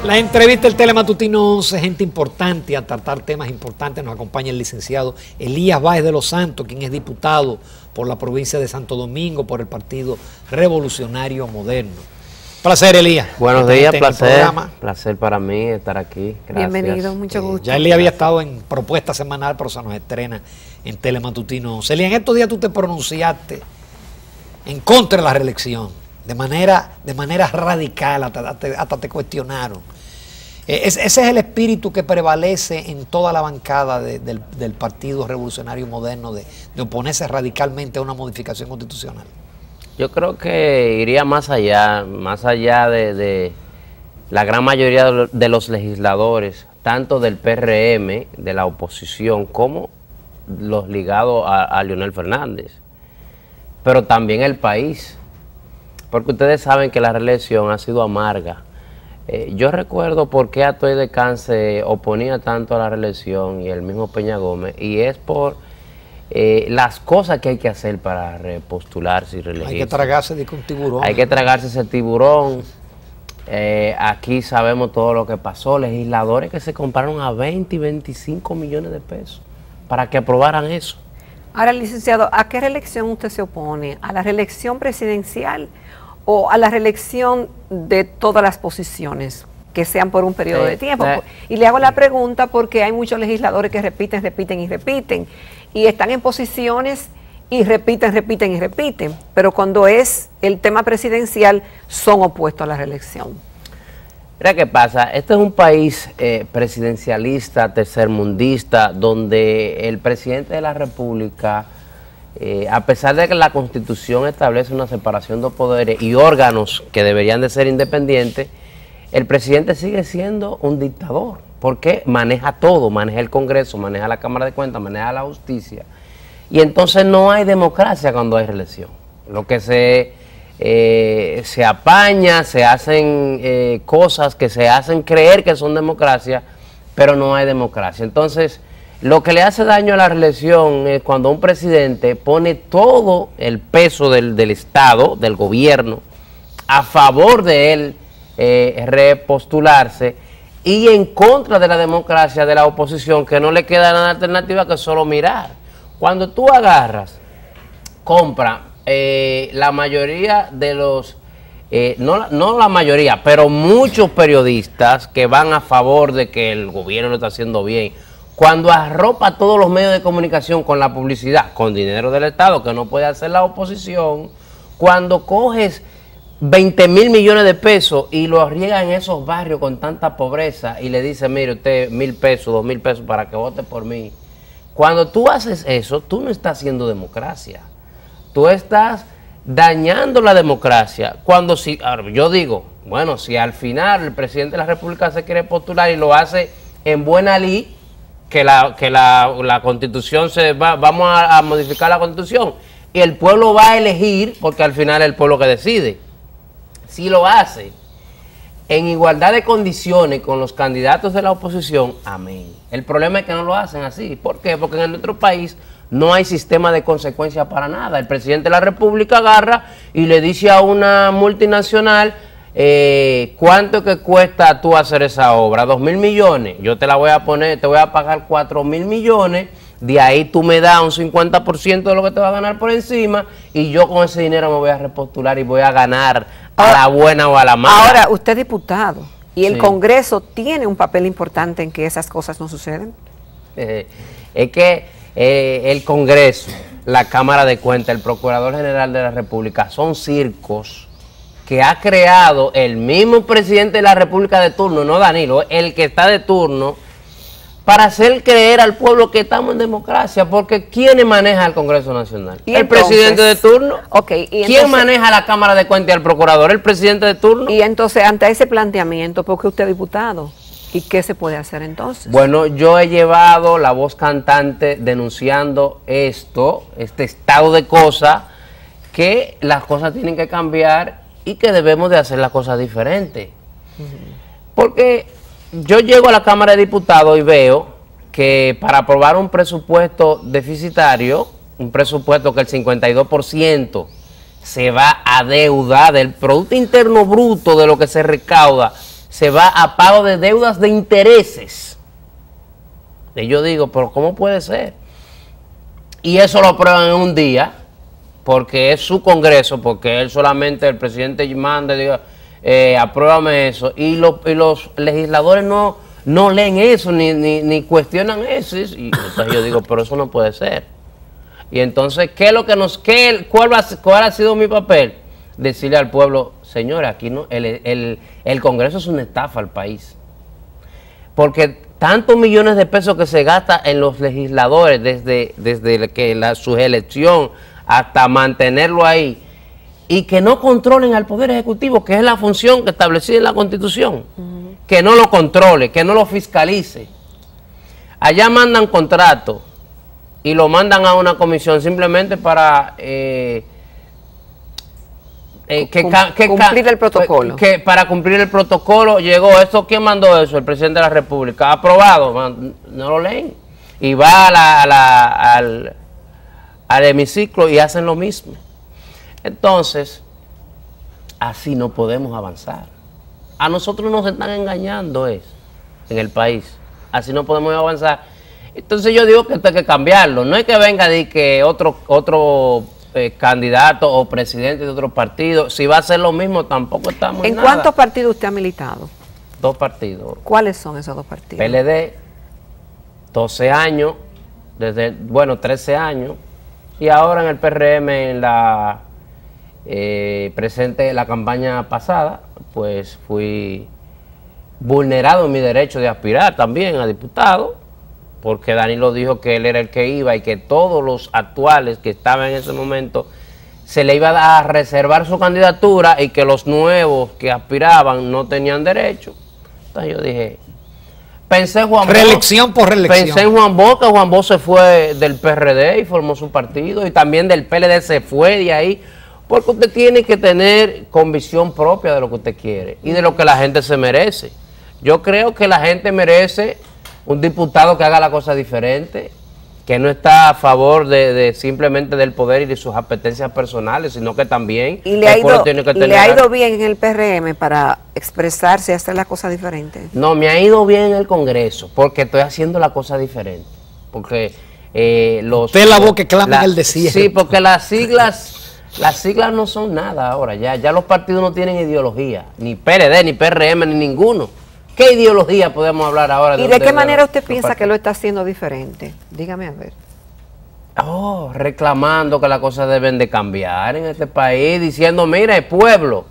La entrevista del Telematutino 11, gente importante a tratar temas importantes. Nos acompaña el licenciado Elías Báez de los Santos, quien es diputado por la provincia de Santo Domingo por el Partido Revolucionario Moderno. Placer, Elías. Buenos días, placer para mí estar aquí. Gracias. Bienvenido, mucho gusto. Ya Elías había estado en propuesta semanal, pero se nos estrena en Telematutino 11. Elías, en estos días tú te pronunciaste en contra de la reelección. De manera radical, hasta te cuestionaron. Ese es el espíritu que prevalece en toda la bancada del Partido Revolucionario Moderno, de oponerse radicalmente a una modificación constitucional. Yo creo que iría más allá de la gran mayoría de los legisladores, tanto del PRM, de la oposición, como los ligados a Leonel Fernández, pero también el país. Porque ustedes saben que la reelección ha sido amarga. Yo recuerdo por qué Atoy de Can se oponía tanto a la reelección y el mismo Peña Gómez, y es por las cosas que hay que hacer para repostularse y reelegirse. Hay que tragarse de un tiburón. Hay que tragarse ese tiburón. Aquí sabemos todo lo que pasó. Legisladores que se compraron a 20 y 25 millones de pesos para que aprobaran eso. Ahora, licenciado, ¿a qué reelección usted se opone? ¿A la reelección presidencial o a la reelección de todas las posiciones que sean por un periodo de tiempo? Y le hago la pregunta porque hay muchos legisladores que repiten y están en posiciones y repiten, pero cuando es el tema presidencial son opuestos a la reelección. Mira qué pasa, este es un país presidencialista, tercermundista, donde el presidente de la República, a pesar de que la Constitución establece una separación de poderes y órganos que deberían de ser independientes, el presidente sigue siendo un dictador, porque maneja todo, maneja el Congreso, maneja la Cámara de Cuentas, maneja la justicia, y entonces no hay democracia cuando hay reelección. Lo que se apaña, se hacen cosas que se hacen creer que son democracia, pero no hay democracia. Entonces, lo que le hace daño a la reelección es cuando un presidente pone todo el peso del Estado, del gobierno, a favor de él repostularse y en contra de la democracia de la oposición, que no le queda nada alternativa que solo mirar. Cuando tú agarras, compra, la mayoría de los, no la mayoría, pero muchos periodistas que van a favor de que el gobierno lo está haciendo bien, cuando arropa todos los medios de comunicación con la publicidad, con dinero del Estado que no puede hacer la oposición, cuando coges 20.000 millones de pesos y lo riega en esos barrios con tanta pobreza y le dice, mire usted, 1.000 pesos, 2.000 pesos para que vote por mí. Cuando tú haces eso, tú no estás haciendo democracia. Tú estás dañando la democracia. Cuando yo digo, bueno, si al final el presidente de la República se quiere postular y lo hace en buena ley, que la Constitución vamos a modificar la Constitución y el pueblo va a elegir, porque al final es el pueblo que decide. Si lo hace en igualdad de condiciones con los candidatos de la oposición, amén. El problema es que no lo hacen así. ¿Por qué? Porque en nuestro país no hay sistema de consecuencias para nada. El presidente de la República agarra y le dice a una multinacional, ¿cuánto que cuesta tú hacer esa obra? 2.000 millones. Yo te la voy a poner, te voy a pagar 4.000 millones. De ahí tú me das un 50% de lo que te va a ganar por encima y yo con ese dinero me voy a repostular y voy a ganar a la buena o a la mala. Ahora, usted es diputado y el Congreso tiene un papel importante en que esas cosas no suceden. Es que el Congreso, la Cámara de Cuentas, el Procurador General de la República son circos que ha creado el mismo presidente de la República de turno, no Danilo, el que está de turno, para hacer creer al pueblo que estamos en democracia, porque ¿quién maneja el Congreso Nacional? ¿El presidente de turno? ¿Quién maneja la Cámara de Cuentas y el Procurador? ¿El presidente de turno? Y entonces, ante ese planteamiento, ¿por qué usted es diputado? ¿Y qué se puede hacer entonces? Bueno, yo he llevado la voz cantante denunciando este estado de cosas, que las cosas tienen que cambiar y que debemos de hacer las cosas diferentes. Porque yo llego a la Cámara de Diputados y veo que para aprobar un presupuesto deficitario, un presupuesto que el 52% se va a deuda del Producto Interno Bruto de lo que se recauda, se va a pago de deudas de intereses. Y yo digo, pero ¿cómo puede ser? Y eso lo aprueban en un día, porque es su Congreso, porque él solamente, el presidente manda y diga, apruébame eso. Y los legisladores no leen eso, ni cuestionan eso. Y entonces yo digo, pero eso no puede ser. Y entonces, ¿cuál ha sido mi papel? Decirle al pueblo, señores, aquí no, el Congreso es una estafa al país. Porque tantos millones de pesos que se gasta en los legisladores desde su elección hasta mantenerlo ahí, y que no controlen al Poder Ejecutivo, que es la función que establecida en la Constitución, que no lo controle, que no lo fiscalice. Allá mandan contratos y lo mandan a una comisión simplemente para cumplir el protocolo. Para cumplir el protocolo llegó esto. ¿Quién mandó eso? El presidente de la República. ¿Aprobado? No lo leen. Y va al hemiciclo y hacen lo mismo. Entonces, así no podemos avanzar. A nosotros nos están engañando en el país. Así no podemos avanzar. Entonces yo digo que esto hay que cambiarlo. No es que venga de que otro candidato o presidente de otro partido. Si va a hacer lo mismo, tampoco estamos en nada. ¿En cuántos partidos usted ha militado? 2 partidos. ¿Cuáles son esos 2 partidos? PLD, 12 años, 13 años, y ahora en el PRM, en la la campaña pasada, pues fui vulnerado en mi derecho de aspirar también a diputado, porque Danilo dijo que él era el que iba y que todos los actuales que estaban en ese momento se le iba a reservar su candidatura y que los nuevos que aspiraban no tenían derecho. Entonces yo dije, pensé en Juan Bosch. Reelección por reelección. Pensé en Juan Bosch, que Juan Bosch se fue del PRD y formó su partido, y también del PLD se fue de ahí, porque usted tiene que tener convicción propia de lo que usted quiere y de lo que la gente se merece. Yo creo que la gente merece un diputado que haga la cosa diferente, que no está a favor de simplemente del poder y de sus apetencias personales, sino que también ¿Y le ha ido bien en el PRM para expresarse y hacer las cosas diferentes? No, me ha ido bien en el Congreso, porque estoy haciendo la cosa diferente. Porque usted es la voz que clama en el desierto. Sí, porque las siglas no son nada ahora. Ya los partidos no tienen ideología, ni PLD, ni PRM, ni ninguno. ¿Qué ideología podemos hablar ahora? ¿Y de qué manera usted piensa que lo está haciendo diferente? Dígame a ver. Reclamando que las cosas deben de cambiar en este país, diciendo, mira, el pueblo,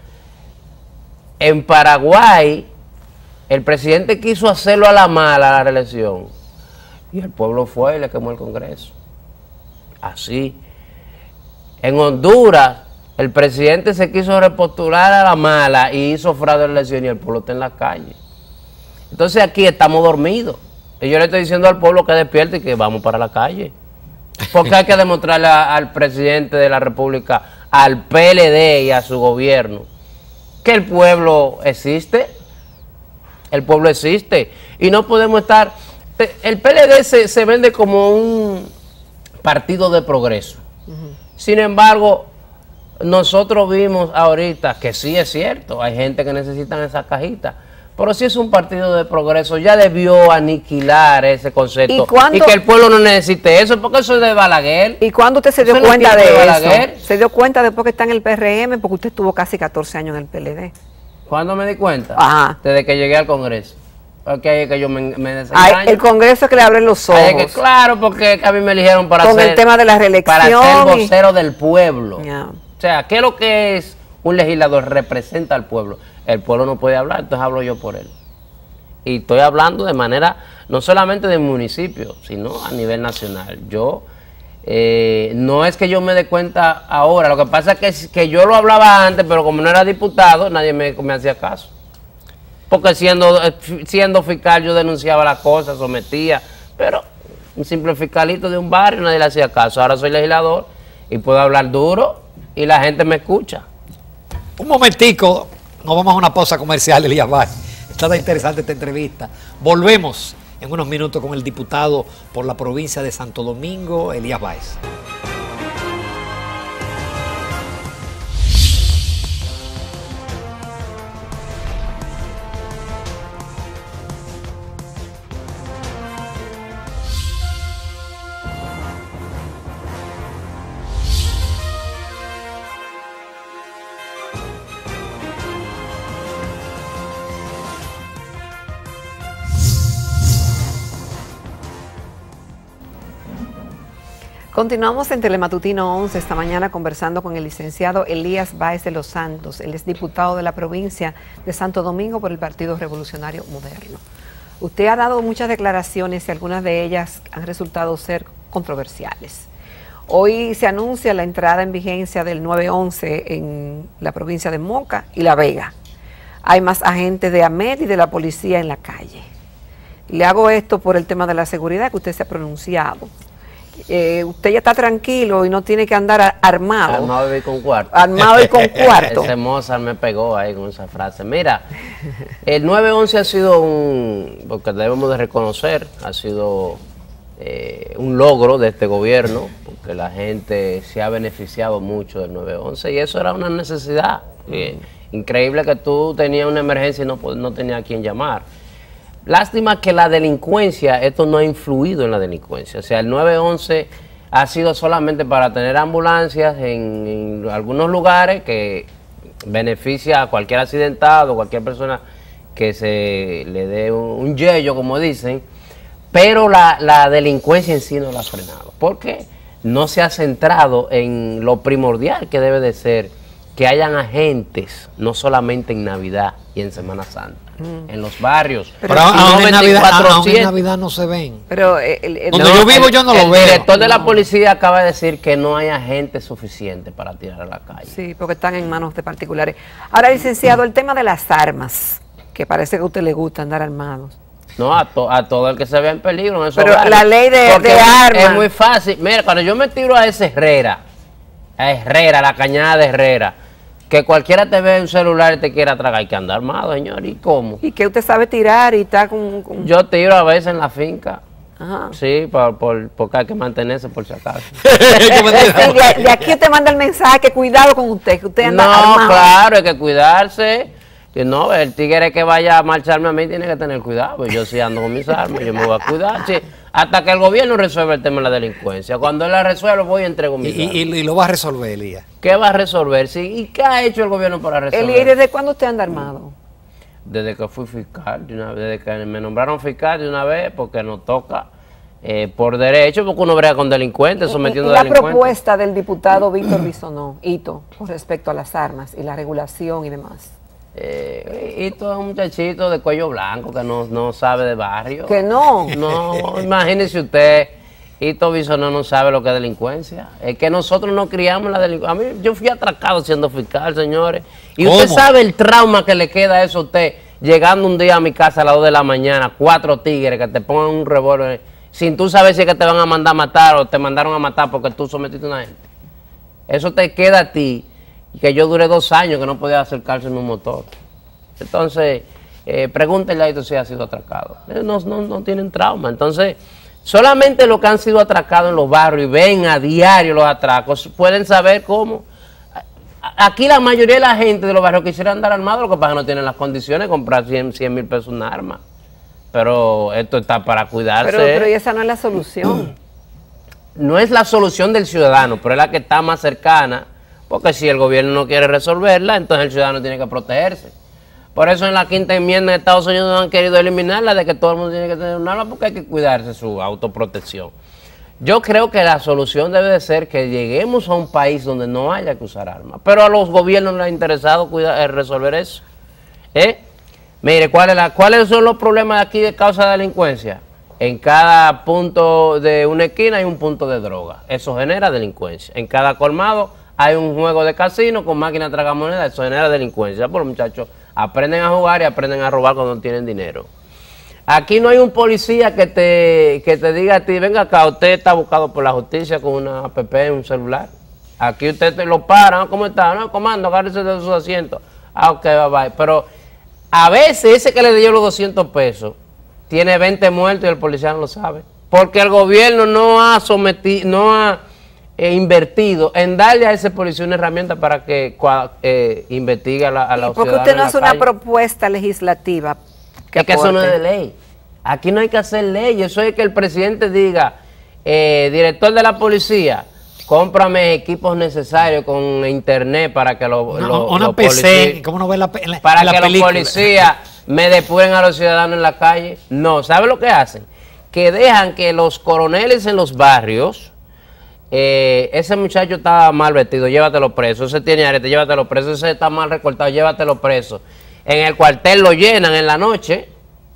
en Paraguay, el presidente quiso hacerlo a la mala, la reelección, y el pueblo fue y le quemó el Congreso. Así. En Honduras, el presidente se quiso repostular a la mala y hizo fraude de la elección y el pueblo está en la calle. Entonces aquí estamos dormidos. Y yo le estoy diciendo al pueblo que despierte y que vamos para la calle. Porque hay que demostrarle al presidente de la República, al PLD y a su gobierno, que el pueblo existe. El pueblo existe. Y no podemos estar... El PLD se vende como un partido de progreso. Sin embargo, nosotros vimos ahorita que sí es cierto, hay gente que necesita esa cajita, pero si es un partido de progreso, ya debió aniquilar ese concepto y que el pueblo no necesite eso, porque eso es de Balaguer. ¿Y cuándo usted se dio cuenta de eso? ¿Se dio cuenta después que está en el PRM? Porque usted estuvo casi 14 años en el PLD. ¿Cuándo me di cuenta? Ajá. Desde que llegué al Congreso. Porque ahí es que yo me desengaño. El Congreso es que le abren los ojos. Claro, porque a mí me eligieron para con el tema de la reelección. Para ser vocero del pueblo. Yeah. O sea, ¿qué es lo que es un legislador? Representa al pueblo. El pueblo no puede hablar, entonces hablo yo por él. Y estoy hablando de manera, no solamente del municipio, sino a nivel nacional. Yo, no es que yo me dé cuenta ahora, lo que pasa es que yo lo hablaba antes, pero como no era diputado, nadie me hacía caso. Porque siendo fiscal yo denunciaba las cosas, sometía, pero un simple fiscalito de un barrio nadie le hacía caso. Ahora soy legislador y puedo hablar duro y la gente me escucha. Un momentico, nos vamos a una pausa comercial, Elías Báez. Está interesante esta entrevista. Volvemos en unos minutos con el diputado por la provincia de Santo Domingo, Elías Báez. Continuamos en Telematutino 11 esta mañana conversando con el licenciado Elías Báez de los Santos. Él es diputado de la provincia de Santo Domingo por el Partido Revolucionario Moderno. Usted ha dado muchas declaraciones y algunas de ellas han resultado ser controversiales. Hoy se anuncia la entrada en vigencia del 911 en la provincia de Moca y La Vega. Hay más agentes de AMED y de la policía en la calle. Le hago esto por el tema de la seguridad que usted se ha pronunciado. Usted ya está tranquilo y no tiene que andar armado. Armado y con cuarto. Armado y con cuarto. Ese Mozart me pegó ahí con esa frase. Mira, el 911 ha sido porque debemos de reconocer, ha sido un logro de este gobierno, porque la gente se ha beneficiado mucho del 911 y eso era una necesidad. Increíble que tú tenías una emergencia y no tenías a quién llamar. Lástima que la delincuencia, esto no ha influido en la delincuencia. O sea, el 911 ha sido solamente para tener ambulancias en algunos lugares que beneficia a cualquier accidentado, cualquier persona que se le dé un yello, como dicen, pero la delincuencia en sí no la ha frenado. Porque no se ha centrado en lo primordial que debe de ser, que hayan agentes, no solamente en Navidad y en Semana Santa. En los barrios. Pero aún en Navidad no se ven. Pero donde yo vivo yo no lo veo. El director de la policía acaba de decir que no hay agentes suficientes para tirar a la calle. Sí, porque están en manos de particulares. Ahora, licenciado, el tema de las armas, que parece que a usted le gusta andar armados. No, a todo el que se vea en peligro. En pero la ley de armas. Es muy fácil. Mira, cuando yo me tiro a ese Herrera, la cañada de Herrera, que cualquiera te ve en un celular y te quiera tragar, hay que andar armado, señor. ¿Y cómo? ¿Y que usted sabe tirar y está con...? Yo tiro a veces en la finca. Ajá. Sí, porque hay que mantenerse por si acaso. de aquí usted manda el mensaje que cuidado con usted, que usted anda armado. No, claro, hay que cuidarse. Que no, el tigre que vaya a marcharme a mí tiene que tener cuidado. Pues yo sí ando con mis armas, yo me voy a cuidar. Sí, hasta que el gobierno resuelva el tema de la delincuencia. Cuando él la resuelva, voy y entrego mis armas. Y lo va a resolver, Elías. ¿Qué va a resolver? Sí, ¿y qué ha hecho el gobierno para resolver? Elías, ¿desde cuándo usted anda armado? Desde que fui fiscal, desde que me nombraron fiscal de una vez, porque nos toca por derecho, porque uno brega con delincuentes, sometiendo a delincuentes. La propuesta del diputado Víctor Bisonó, Hito, con respecto a las armas y la regulación y demás. Hito es un muchachito de cuello blanco que no sabe de barrio. ¿Que no? No, imagínese usted, Hito Bisonó no sabe lo que es delincuencia. Es que nosotros no criamos la delincuencia. A mí, yo fui atracado siendo fiscal, señores. Y ¿cómo? Usted sabe el trauma que le queda a eso a usted, llegando un día a mi casa a las 2 de la mañana, 4 tigres que te pongan un revólver, sin tú saber si es que te van a mandar a matar o te mandaron a matar porque tú sometiste a una gente. Eso te queda a ti. Que yo duré 2 años que no podía acercarse en un motor. Entonces, pregúntenle a Hito si ha sido atracado. No tienen trauma. Entonces, solamente los que han sido atracados en los barrios y ven a diario los atracos, pueden saber cómo. Aquí la mayoría de la gente de los barrios quisiera andar armado, lo que pasa es que no tienen las condiciones de comprar 100,000 pesos un arma. Pero esto está para cuidarse. Pero esa no es la solución. No es la solución del ciudadano, pero es la que está más cercana. Porque si el gobierno no quiere resolverla, entonces el ciudadano tiene que protegerse. Por eso en la 5ª enmienda de Estados Unidos han querido eliminarla, de que todo el mundo tiene que tener un arma, porque hay que cuidarse su autoprotección. Yo creo que la solución debe de ser que lleguemos a un país donde no haya que usar armas. Pero a los gobiernos les ha interesado resolver eso. Mire, ¿cuáles son los problemas de aquí de causa de delincuencia? En cada punto de una esquina hay un punto de droga. Eso genera delincuencia. En cada colmado hay un juego de casino con máquina tragamoneda, eso genera delincuencia. Pues los muchachos aprenden a jugar y aprenden a robar cuando no tienen dinero. Aquí no hay un policía que te diga a ti, venga acá, usted está buscado por la justicia con una app en un celular. Aquí usted te lo para, ¿no? ¿Cómo está? No, comando, agárrese de sus asientos. Ok, bye bye. Pero a veces ese que le dio los 200 pesos tiene 20 muertos y el policía no lo sabe. Porque el gobierno no ha invertido en darle a ese policía una herramienta para que investigue a los ciudadanos. Porque usted no hace una propuesta legislativa. Es que eso no es de ley. Aquí no hay que hacer ley. Eso es que el presidente diga, director de la policía, cómprame equipos necesarios con internet para que una PC, ¿cómo no ve la película? Los policías me depuren a los ciudadanos en la calle. No, ¿sabe lo que hacen? Que dejan que los coroneles en los barrios ese muchacho está mal vestido, llévatelo preso. Ese tiene arete, llévatelo preso. Ese está mal recortado, llévatelo preso. En el cuartel lo llenan en la noche,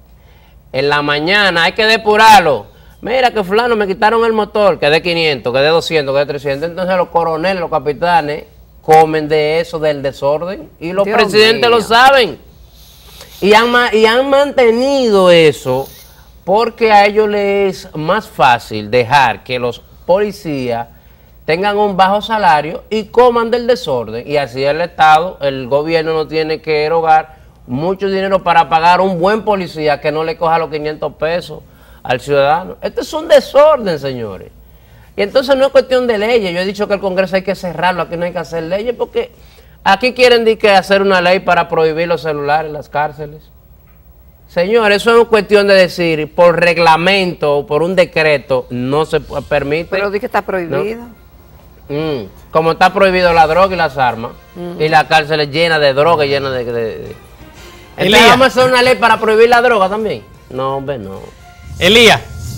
en la mañana hay que depurarlo. Mira que fulano me quitaron el motor, que de 500, que de 200, que de 300. Entonces los coroneles, los capitanes, comen de eso, del desorden. Y los presidentes lo saben. Y han mantenido eso porque a ellos les es más fácil dejar que los policías tengan un bajo salario y coman del desorden. Y así el Estado, el gobierno no tiene que erogar mucho dinero para pagar un buen policía que no le coja los 500 pesos al ciudadano. Esto es un desorden, señores. Y entonces no es cuestión de leyes. Yo he dicho que el Congreso hay que cerrarlo, aquí no hay que hacer leyes, porque aquí quieren hacer una ley para prohibir los celulares en las cárceles. Señor, eso es cuestión de decir, por reglamento o por un decreto, no se permite. Pero di que está prohibido. ¿No? Como está prohibido la droga y las armas, y la cárcel es llena de droga, llena de... Entonces, ¿vamos a hacer una ley para prohibir la droga también? No, hombre, no. Elías.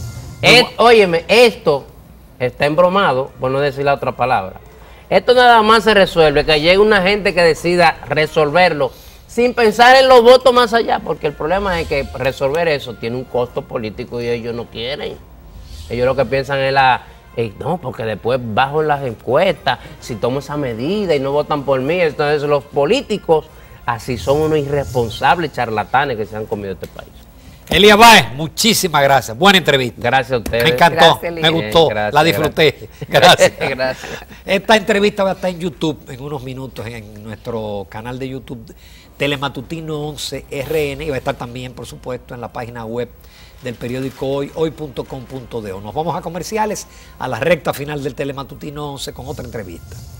Óyeme, esto está embromado, por no decir la otra palabra. Esto nada más se resuelve, que llegue una gente que decida resolverlo sin pensar en los votos más allá, porque el problema es que resolver eso tiene un costo político y ellos no quieren. Ellos lo que piensan es no, porque después bajo las encuestas, si tomo esa medida y no votan por mí, entonces los políticos así son unos irresponsables charlatanes que se han comido este país. Elías Báez, muchísimas gracias. Buena entrevista. Gracias a ustedes. Me encantó, gracias, me gustó, gracias, la disfruté. Gracias. Gracias. Esta entrevista va a estar en YouTube en unos minutos, en nuestro canal de YouTube Telematutino 11 RN, y va a estar también, por supuesto, en la página web del periódico hoy.com.do. Nos vamos a comerciales, a la recta final del Telematutino 11 con otra entrevista.